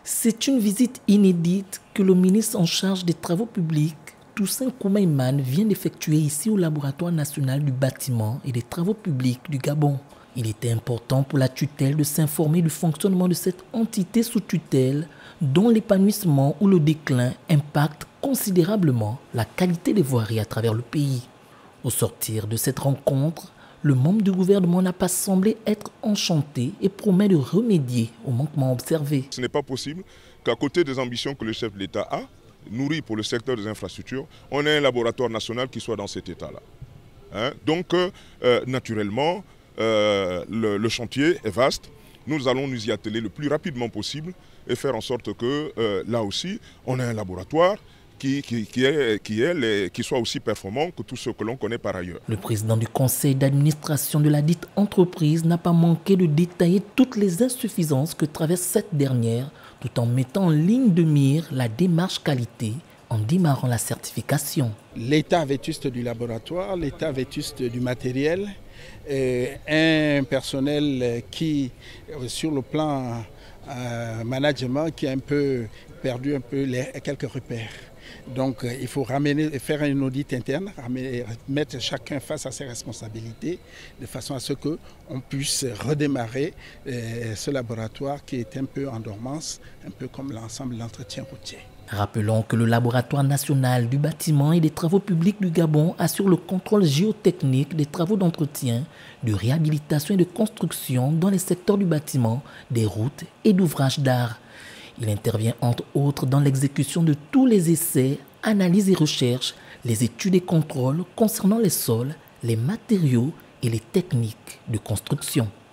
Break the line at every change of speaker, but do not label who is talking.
C'est une visite inédite que le ministre en charge des Travaux publics, Toussaint Koumaïmane, vient d'effectuer ici au Laboratoire national du bâtiment et des travaux publics du Gabon. Il était important pour la tutelle de s'informer du fonctionnement de cette entité sous tutelle dont l'épanouissement ou le déclin impacte considérablement la qualité des voiries à travers le pays. Au sortir de cette rencontre, le membre du gouvernement n'a pas semblé être enchanté et promet de remédier aux manquements observés.
Ce n'est pas possible qu'à côté des ambitions que le chef de l'État a, nourries pour le secteur des infrastructures, on ait un laboratoire national qui soit dans cet état-là. Donc, naturellement, le chantier est vaste. Nous allons nous y atteler le plus rapidement possible et faire en sorte que, là aussi, on ait un laboratoire qui soit aussi performant que tout ce que l'on connaît par ailleurs.
Le président du conseil d'administration de la dite entreprise n'a pas manqué de détailler toutes les insuffisances que traverse cette dernière, tout en mettant en ligne de mire la démarche qualité en démarrant la certification.
L'état vétuste du laboratoire, l'état vétuste du matériel, un personnel qui, sur le plan management, qui a un peu perdu quelques repères. Donc il faut faire un audit interne, mettre chacun face à ses responsabilités, de façon à ce qu'on puisse redémarrer ce laboratoire qui est un peu en dormance, un peu comme l'ensemble de l'entretien routier.
Rappelons que le Laboratoire national du bâtiment et des travaux publics du Gabon assure le contrôle géotechnique des travaux d'entretien, de réhabilitation et de construction dans les secteurs du bâtiment, des routes et d'ouvrages d'art. Il intervient entre autres dans l'exécution de tous les essais, analyses et recherches, les études et contrôles concernant les sols, les matériaux et les techniques de construction.